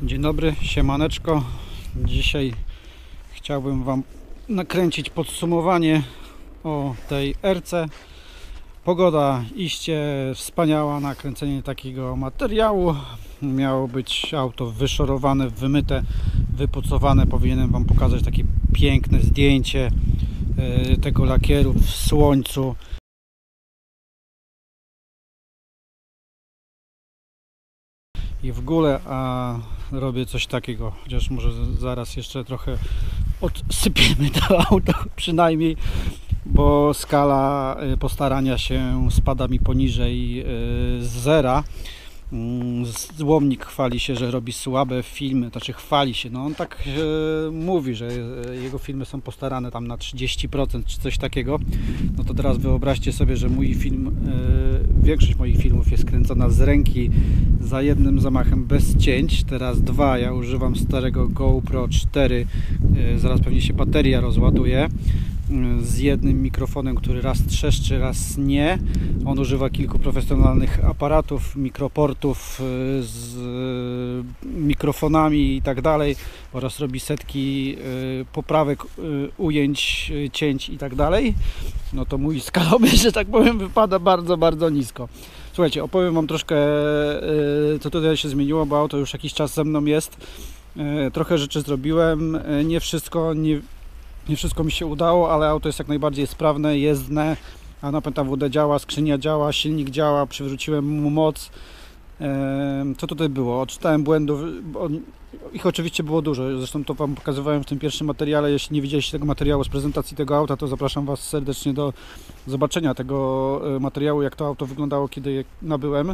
Dzień dobry, siemaneczko. Dzisiaj chciałbym Wam nakręcić podsumowanie o tej R-ce. Pogoda iście wspaniała na kręcenie takiego materiału. Miało być auto wyszorowane, wymyte, wypucowane. Powinienem Wam pokazać takie piękne zdjęcie tego lakieru w słońcu. I w ogóle robię coś takiego, chociaż może zaraz jeszcze trochę odsypiemy to auto przynajmniej, bo skala postarania się spada mi poniżej zera. Złomnik chwali się, że robi słabe filmy, znaczy chwali się, no on tak mówi, że jego filmy są postarane tam na 30% czy coś takiego. No to teraz wyobraźcie sobie, że mój film, większość moich filmów jest kręcona z ręki za jednym zamachem bez cięć. Teraz dwa, ja używam starego GoPro 4, zaraz pewnie się bateria rozładuje, z jednym mikrofonem, który raz trzeszczy, raz nie. On używa kilku profesjonalnych aparatów, mikroportów z mikrofonami i tak dalej, oraz robi setki poprawek, ujęć, cięć i tak dalej. No to mój skalomierz, że tak powiem, wypada bardzo, bardzo nisko. Słuchajcie, opowiem Wam troszkę, co tutaj się zmieniło, bo auto już jakiś czas ze mną jest. Trochę rzeczy zrobiłem, nie wszystko mi się udało, ale auto jest jak najbardziej sprawne, jezdne, a napęd AWD działa, skrzynia działa, silnik działa, przywróciłem mu moc. Co tutaj było? Odczytałem błędów, ich oczywiście było dużo, zresztą to Wam pokazywałem w tym pierwszym materiale. Jeśli nie widzieliście tego materiału z prezentacji tego auta, to zapraszam Was serdecznie do zobaczenia tego materiału, jak to auto wyglądało, kiedy je nabyłem.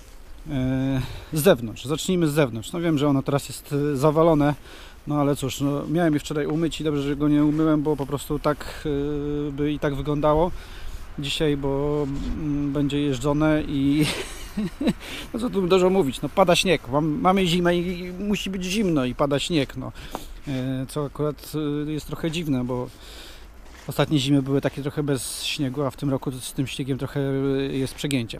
Z zewnątrz, zacznijmy z zewnątrz. No wiem, że ono teraz jest zawalone, no ale cóż, no, miałem je wczoraj umyć i dobrze, że go nie umyłem, bo po prostu tak by i tak wyglądało dzisiaj, bo będzie jeżdżone i no co tu dużo mówić, no pada śnieg, mamy zimę i musi być zimno i pada śnieg, no co akurat jest trochę dziwne, bo ostatnie zimy były takie trochę bez śniegu, a w tym roku z tym śniegiem trochę jest przegięcie.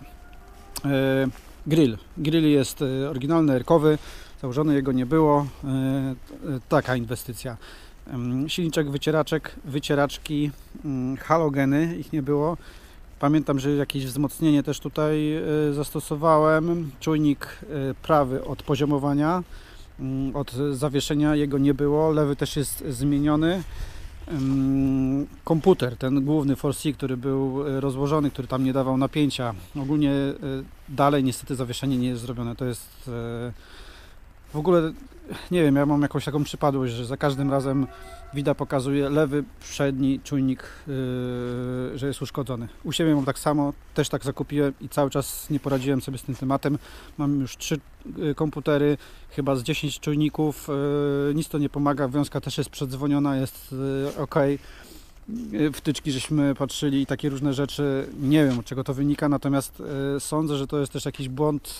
Grill jest oryginalny, erkowy, założony jego nie było, taka inwestycja. Silniczek, wycieraczki, halogeny, ich nie było. Pamiętam, że jakieś wzmocnienie też tutaj zastosowałem. Czujnik prawy od poziomowania, od zawieszenia, jego nie było. Lewy też jest zmieniony. Komputer, ten główny ForceC, który był rozłożony, który tam nie dawał napięcia. Ogólnie dalej niestety zawieszenie nie jest zrobione. To jest w ogóle, nie wiem, ja mam jakąś taką przypadłość, że za każdym razem WIDA pokazuje lewy przedni czujnik, że jest uszkodzony. U siebie mam tak samo, też tak zakupiłem i cały czas nie poradziłem sobie z tym tematem. Mam już 3 komputery, chyba z 10 czujników, nic to nie pomaga, wiązka też jest przedzwoniona, jest ok. Wtyczki żeśmy patrzyli i takie różne rzeczy, nie wiem, od czego to wynika, natomiast sądzę, że to jest też jakiś błąd.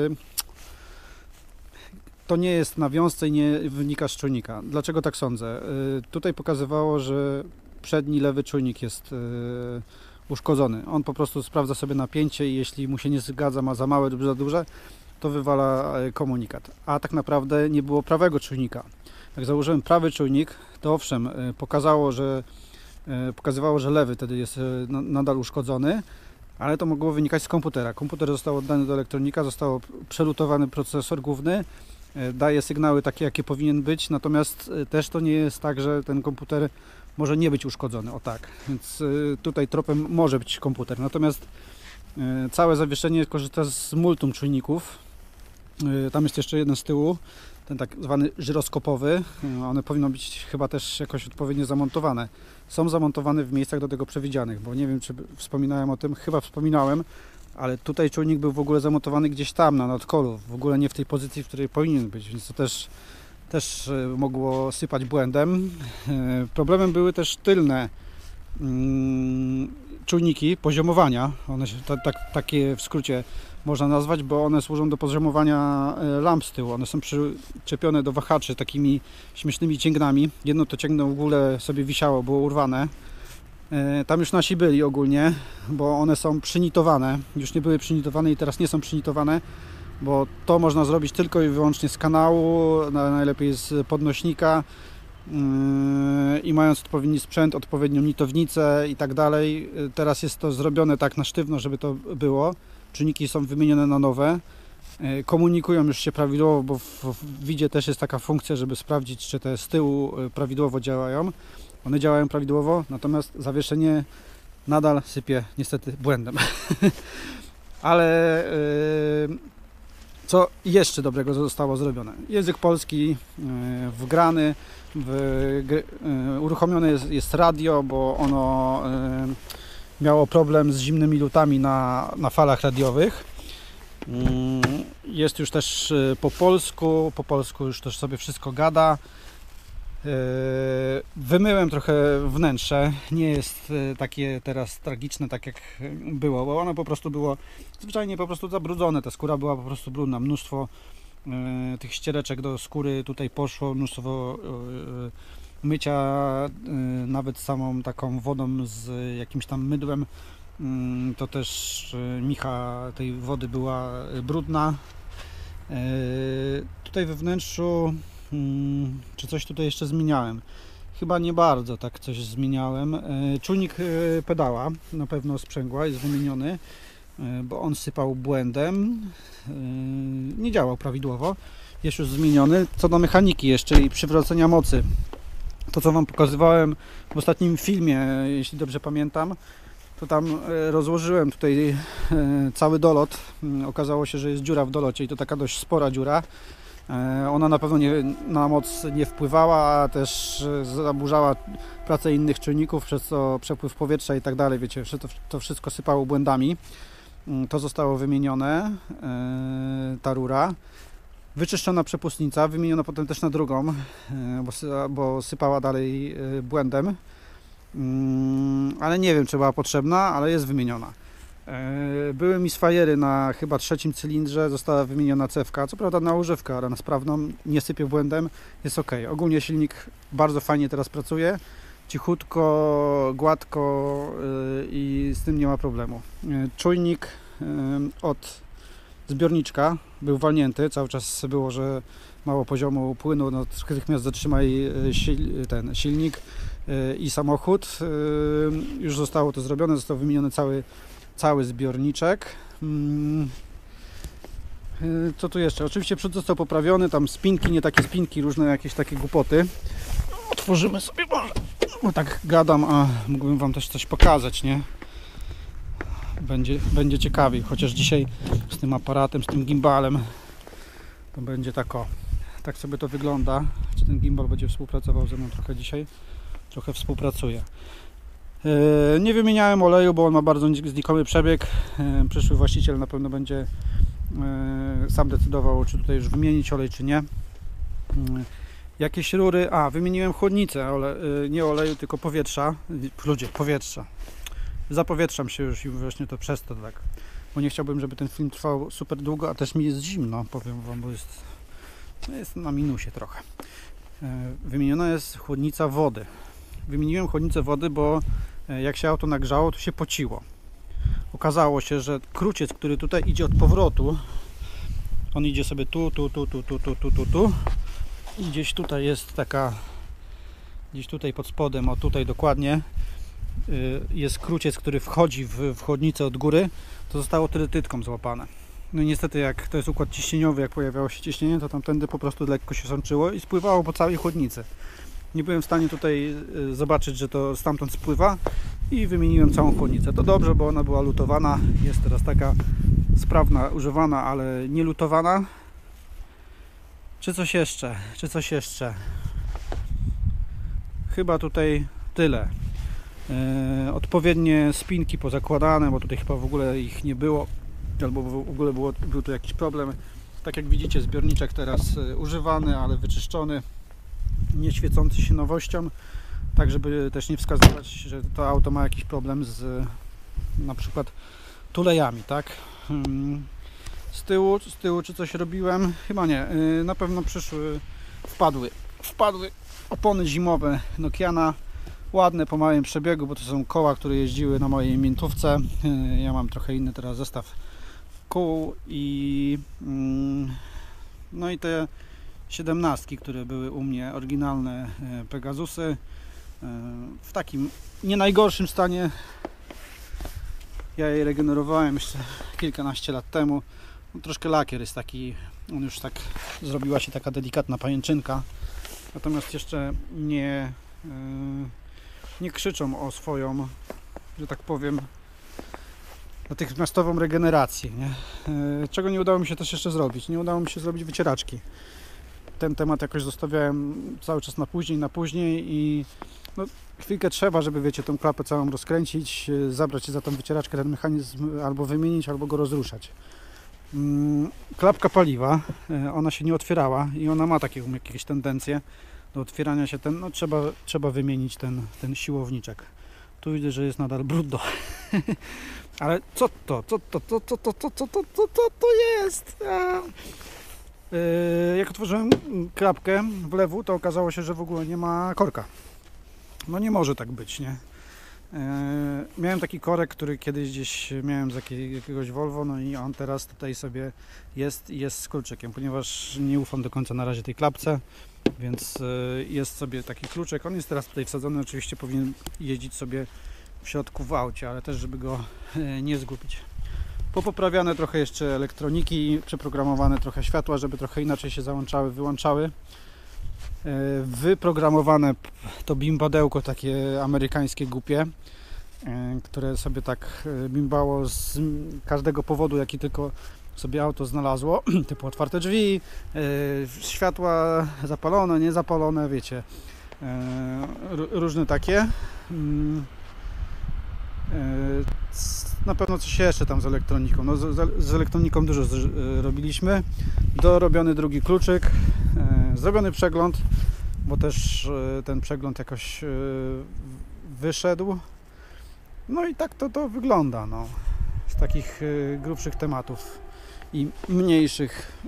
To nie jest na wiązce i nie wynika z czujnika. Dlaczego tak sądzę? Tutaj pokazywało, że przedni lewy czujnik jest uszkodzony. On po prostu sprawdza sobie napięcie i jeśli mu się nie zgadza, ma za małe lub za duże, to wywala komunikat. A tak naprawdę nie było prawego czujnika. Jak założyłem prawy czujnik, to owszem, pokazywało, że lewy wtedy jest nadal uszkodzony, ale to mogło wynikać z komputera. Komputer został oddany do elektronika, został przelutowany procesor główny, daje sygnały takie, jakie powinien być, natomiast też to nie jest tak, że ten komputer może nie być uszkodzony, o tak, więc tutaj tropem może być komputer, natomiast całe zawieszenie korzysta z multum czujników. Tam jest jeszcze jeden z tyłu, ten tak zwany żyroskopowy, one powinny być chyba też jakoś odpowiednio zamontowane. Są zamontowane w miejscach do tego przewidzianych, bo nie wiem, czy wspominałem o tym, chyba wspominałem, ale tutaj czujnik był w ogóle zamontowany gdzieś tam na nadkolu, w ogóle nie w tej pozycji, w której powinien być, więc to też mogło sypać błędem. Problemem były też tylne czujniki poziomowania, one się takie w skrócie można nazwać, bo one służą do poziomowania lamp z tyłu. One są przyczepione do wahaczy takimi śmiesznymi cięgnami. Jedno to cięgno w ogóle sobie wisiało, było urwane. Tam już nasi byli ogólnie, bo one są przynitowane. Już nie były przynitowane i teraz nie są przynitowane. bo to można zrobić tylko i wyłącznie z kanału, najlepiej z podnośnika i mając odpowiedni sprzęt, odpowiednią nitownicę i tak dalej. Teraz jest to zrobione tak na sztywno, żeby to było. Czujniki są wymienione na nowe. Komunikują już się prawidłowo, bo w widzie też jest taka funkcja, żeby sprawdzić, czy te z tyłu prawidłowo działają. One działają prawidłowo, natomiast zawieszenie nadal sypie niestety błędem. Ale co jeszcze dobrego zostało zrobione? Język polski wgrany, uruchomione jest radio, bo ono miało problem z zimnymi lutami na falach radiowych. Jest już też po polsku już też sobie wszystko gada. Wymyłem trochę wnętrze, nie jest takie teraz tragiczne, tak jak było, bo ono po prostu było zwyczajnie po prostu zabrudzone, ta skóra była po prostu brudna, mnóstwo tych ściereczek do skóry tutaj poszło, mnóstwo mycia, nawet samą taką wodą z jakimś tam mydłem, to też micha tej wody była brudna. Tutaj we wnętrzu czy coś tutaj jeszcze zmieniałem? Chyba nie bardzo tak coś zmieniałem. Czujnik pedała na pewno sprzęgła jest wymieniony, bo on sypał błędem, nie działał prawidłowo, jest już zmieniony. Co do mechaniki jeszcze i przywrócenia mocy, to co Wam pokazywałem w ostatnim filmie, jeśli dobrze pamiętam, to tam rozłożyłem tutaj cały dolot. Okazało się, że jest dziura w dolocie i to taka dość spora dziura. Ona na pewno na moc nie wpływała, a też zaburzała pracę innych czujników, przez co przepływ powietrza i tak dalej, wiecie, to wszystko sypało błędami. To zostało wymienione, ta rura. Wyczyszczona przepustnica, wymieniona potem też na drugą, bo sypała dalej błędem. Ale nie wiem, czy była potrzebna, ale jest wymieniona. Były misfajery na chyba 3. cylindrze, została wymieniona cewka, co prawda na używkę, ale na sprawną, nie sypie błędem, jest ok. Ogólnie silnik bardzo fajnie teraz pracuje, cichutko, gładko i z tym nie ma problemu. Czujnik od zbiorniczka był walnięty, cały czas było, że mało poziomu płynu, natychmiast zatrzymaj ten silnik i samochód. Już zostało to zrobione, został wymieniony cały zbiorniczek. Co tu jeszcze? Oczywiście przód został poprawiony, tam spinki, nie takie spinki, różne jakieś takie głupoty. Otworzymy sobie może, bo tak gadam, a mógłbym Wam też coś pokazać, nie? Będzie ciekawiej, chociaż dzisiaj z tym aparatem, z tym gimbalem to będzie tak sobie to wygląda. Czy ten gimbal będzie współpracował ze mną trochę dzisiaj? Trochę współpracuje. Nie wymieniałem oleju, bo on ma bardzo znikomy przebieg. Przyszły właściciel na pewno będzie sam decydował, czy tutaj już wymienić olej, czy nie. Jakieś rury, wymieniłem chłodnicę, nie oleju, tylko powietrza. Ludzie, powietrza. Zapowietrzam się już i właśnie to przez to tak. Bo nie chciałbym, żeby ten film trwał super długo, a też mi jest zimno, powiem Wam, bo jest na minusie trochę. Wymieniona jest chłodnica wody. Wymieniłem chłodnicę wody, bo jak się auto nagrzało, to się pociło. Okazało się, że kruciec, który tutaj idzie od powrotu, on idzie sobie tu i gdzieś tutaj jest taka, gdzieś tutaj pod spodem, o tutaj dokładnie jest kruciec, który wchodzi w chłodnicę od góry, to zostało tyrytytką złapane. No i niestety, jak to jest układ ciśnieniowy, jak pojawiało się ciśnienie, to tamtędy po prostu lekko się sączyło i spływało po całej chłodnicy. Nie byłem w stanie tutaj zobaczyć, że to stamtąd spływa i wymieniłem całą chłodnicę. To dobrze, bo ona była lutowana, jest teraz taka sprawna, używana, ale nie lutowana. Czy coś jeszcze? Chyba tutaj tyle. Odpowiednie spinki pozakładane, bo tutaj chyba w ogóle ich nie było, albo w ogóle był tu jakiś problem. Tak jak widzicie, zbiorniczek teraz używany, ale wyczyszczony, nie świecący się nowością, tak żeby też nie wskazywać, że to auto ma jakiś problem z na przykład tulejami, tak? Z tyłu czy coś robiłem? Chyba nie. Na pewno wpadły opony zimowe Nokiana, ładne po małym przebiegu, bo to są koła, które jeździły na mojej miętówce. Ja mam trochę inny teraz zestaw kół i no i te 17, które były u mnie oryginalne Pegasusy, w takim nie najgorszym stanie. Ja je regenerowałem jeszcze kilkanaście lat temu. No, troszkę lakier jest taki, on już tak zrobiła się taka delikatna pajęczynka, natomiast jeszcze nie krzyczą o swoją, że tak powiem, natychmiastową regenerację, nie? Czego nie udało mi się też jeszcze zrobić. Nie udało mi się zrobić wycieraczki. Ten temat jakoś zostawiałem cały czas na później i no, chwilkę trzeba, żeby, wiecie, tą klapę całą rozkręcić, zabrać się za tą wycieraczkę, ten mechanizm albo wymienić, albo go rozruszać. Klapka paliwa, ona się nie otwierała i ona ma takie jakieś tendencje do otwierania się. No, trzeba wymienić ten siłowniczek. Tu widzę, że jest nadal brudno. Ale co to jest? Jak otworzyłem klapkę w lewu, to okazało się, że w ogóle nie ma korka. No nie może tak być, nie? Miałem taki korek, który kiedyś gdzieś miałem z jakiegoś Volvo, no i on teraz tutaj sobie jest z kluczykiem, ponieważ nie ufam do końca na razie tej klapce, więc jest sobie taki kluczek. On jest teraz tutaj wsadzony, oczywiście powinien jeździć sobie w środku w aucie, ale też żeby go nie zgubić. Popoprawiane trochę jeszcze elektroniki, przeprogramowane trochę światła, żeby trochę inaczej się załączały, wyłączały. Wyprogramowane to bimbadełko takie amerykańskie głupie, które sobie tak bimbało z każdego powodu, jaki tylko sobie auto znalazło, typu otwarte drzwi, światła zapalone, niezapalone, wiecie, różne takie. Na pewno coś jeszcze tam z elektroniką. No, z elektroniką dużo robiliśmy. Dorobiony drugi kluczyk, zrobiony przegląd, bo też ten przegląd jakoś wyszedł. No i tak to wygląda, no. Z takich grubszych tematów i mniejszych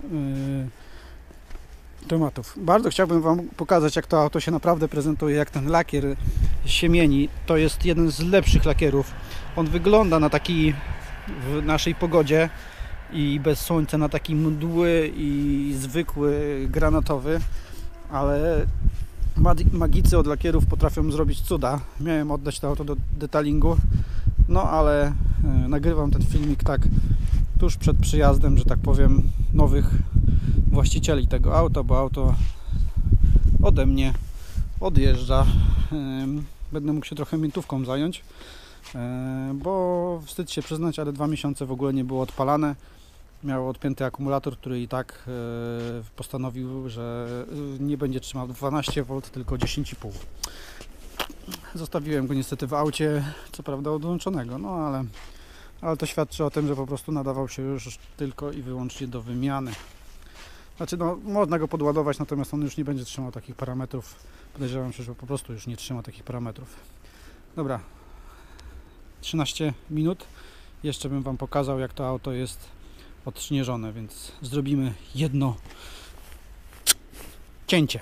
tematów. Bardzo chciałbym Wam pokazać, jak to auto się naprawdę prezentuje, jak ten lakier się mieni. To jest jeden z lepszych lakierów. On wygląda na taki w naszej pogodzie i bez słońca na taki mdły i zwykły granatowy, ale magicy od lakierów potrafią zrobić cuda. Miałem oddać to auto do detalingu, no ale nagrywam ten filmik tak tuż przed przyjazdem, że tak powiem, nowych właścicieli tego auta, bo auto ode mnie odjeżdża. Będę mógł się trochę miętówką zająć, bo wstyd się przyznać, ale 2 miesiące w ogóle nie było odpalane. Miało odpięty akumulator, który i tak postanowił, że nie będzie trzymał 12 V, tylko 10,5. Zostawiłem go niestety w aucie, co prawda odłączonego, no ale to świadczy o tym, że po prostu nadawał się już tylko i wyłącznie do wymiany. Znaczy, no, można go podładować, natomiast on już nie będzie trzymał takich parametrów. Podejrzewam się, że po prostu już nie trzyma takich parametrów. Dobra, 13 minut. Jeszcze bym Wam pokazał, jak to auto jest odśnieżone, więc zrobimy jedno cięcie.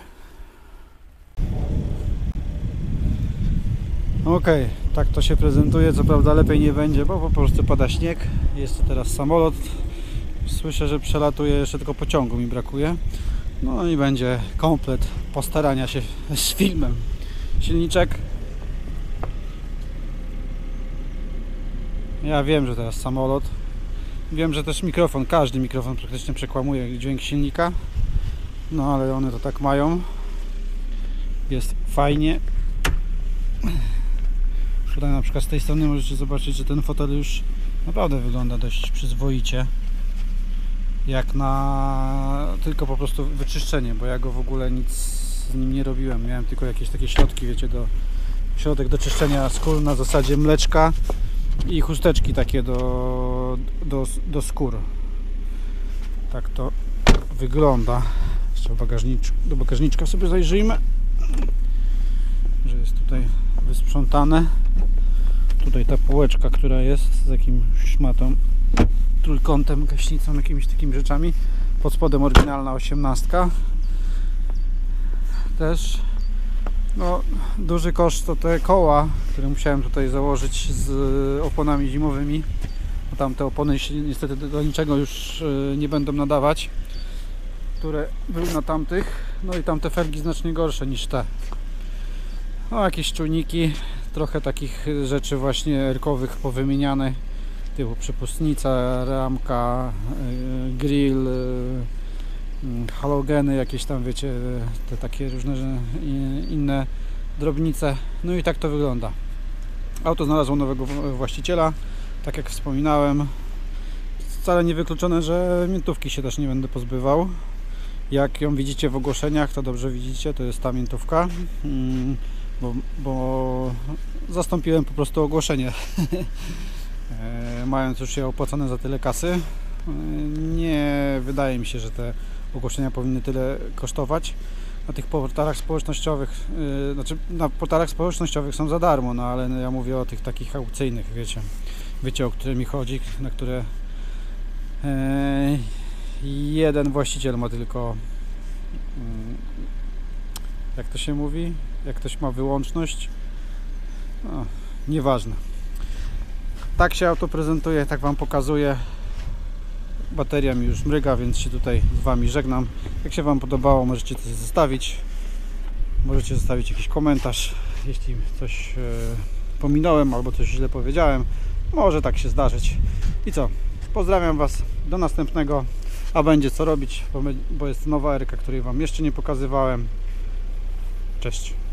Ok, tak to się prezentuje. Co prawda lepiej nie będzie, bo po prostu pada śnieg. Jest teraz samolot. Słyszę, że przelatuje, jeszcze tylko pociągu mi brakuje. No i będzie komplet postarania się z filmem. Silniczek. Ja wiem, że teraz samolot. Wiem, że też mikrofon, każdy mikrofon praktycznie przekłamuje dźwięk silnika. No ale one to tak mają. Jest fajnie. Tutaj na przykład z tej strony możecie zobaczyć, że ten fotel już naprawdę wygląda dość przyzwoicie. Jak na tylko po prostu wyczyszczenie, bo ja go w ogóle nic z nim nie robiłem. Miałem tylko jakieś takie środki, wiecie, środek do czyszczenia skór na zasadzie mleczka i chusteczki takie do skór. Tak to wygląda. Jeszcze do bagażniczka sobie zajrzyjmy, że jest tutaj wysprzątane. Tutaj ta półeczka, która jest z jakimś szmatą, trójkątem, gaśnicą, jakimiś takimi rzeczami. Pod spodem oryginalna 18. Też no, duży koszt to te koła, które musiałem tutaj założyć z oponami zimowymi. bo tam te opony się niestety do niczego już nie będą nadawać, które były na tamtych. No i tamte felgi znacznie gorsze niż te. No jakieś czujniki, trochę takich rzeczy właśnie erkowych powymieniane, typu przepustnica, ramka, grill, halogeny jakieś tam, wiecie, te takie różne inne drobnice. No i tak to wygląda. Auto znalazło nowego właściciela, tak jak wspominałem. Wcale nie wykluczone, że miętówki się też nie będę pozbywał. Jak ją widzicie w ogłoszeniach, to dobrze widzicie, to jest ta miętówka, bo zastąpiłem po prostu ogłoszenie, mając już je opłacone za tyle kasy. Nie wydaje mi się, że te ogłoszenia powinny tyle kosztować. Na tych portalach społecznościowych, znaczy na portalach społecznościowych są za darmo, no ale ja mówię o tych takich aukcyjnych, wiecie o które mi chodzi, na które jeden właściciel ma tylko, jak to się mówi, jak ktoś ma wyłączność, no, nieważne. Tak się auto prezentuje, tak Wam pokazuję. Bateria mi już mryga, więc się tutaj z Wami żegnam. Jak się Wam podobało, możecie coś zostawić. Możecie zostawić jakiś komentarz, jeśli coś pominąłem albo coś źle powiedziałem. Może tak się zdarzyć. I co? Pozdrawiam Was. Do następnego. A będzie co robić, bo jest nowa Erka, której Wam jeszcze nie pokazywałem. Cześć.